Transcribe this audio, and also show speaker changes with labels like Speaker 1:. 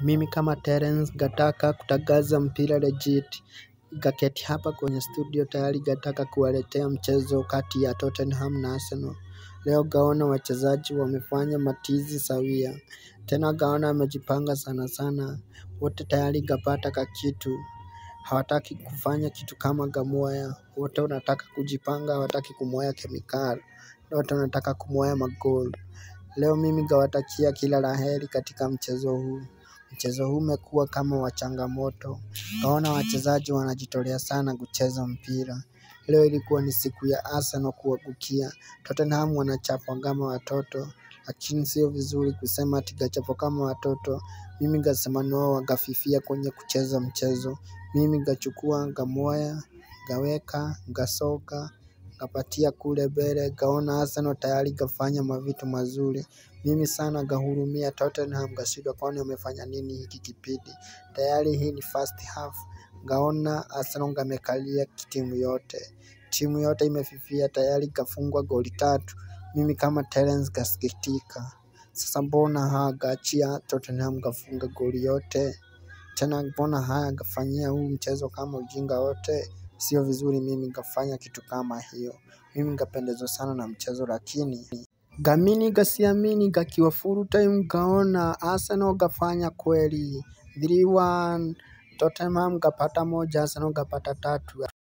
Speaker 1: Mimi kama Terence gataka kutangaza mpira legit. Gaketi hapa kwenye studio tayari gataka kuwaletea mchezo kati ya Tottenham na Arsenal. Leo gaona wachezaji wamefanya matizi sawia. Tena gaona wamejipanga sana sana. Wote tayari gapata kakitu. Hawataki kufanya kitu kama gamoya. Wote wanataka kujipanga, hawataki kumoya kemikali. Wote wanataka kumoya magoli. Leo mimi gawatakia kila la heri katika mchezo huu. Mchezo huu umekuwa kama wa changamoto. Gaona wachezaji wanajitolea sana kucheza mpira. Leo ilikuwa ni siku ya Arsenal kuangukia. Tottenham wanachapwa kama watoto. Lakini sio vizuri kusema ati gachapwa kama watoto. Mimi gasema no wagafifia kwenye kucheza mchezo. Mimi gachukua gamoya, gaweka, gasoka, gapatia kule mbele. Gaona Arsenal tayari gafanya mavitu mazuri. Mimi sana gahurumia Tottenham gashindwa kwani wamefanya nini hiki kipindi. Tayari hii ni first half. Gaona Arsenal gamekalia timu yote. Timu yote imefifia tayari gafungwa goli 3. Mimi kama Terence gasikitika. Sasa mbona haa gaachia Tottenham gafunga goli yote. Tena mbona haya gafanyia huu mchezo kama ujinga wote. Sio vizuri mimi gafanya kitu kama hiyo. Mimi gapendezwa sana na mchezo lakini gamini gasiamini gakiwa full time gaona Arsenal gafanya kweli 3-1 Tottenham gapata moja Arsenal gapata 3.